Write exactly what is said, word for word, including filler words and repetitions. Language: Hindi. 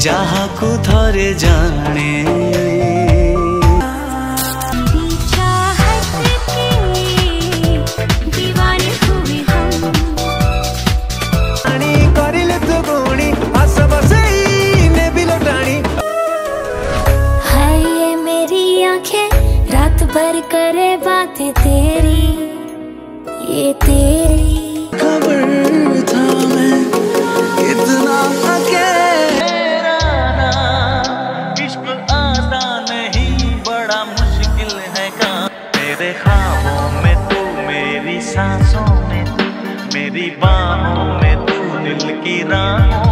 ଯାହାକୁ ଥରେ ଜାଣେ पर करे बातें तेरी ये तेरी खबर था मैं कितना अकेला इश्क आता नहीं बड़ा मुश्किल है काम मेरे ख्वाबों में तू मेरी सांसों में तू मेरी बाहों में तू दिल की राहों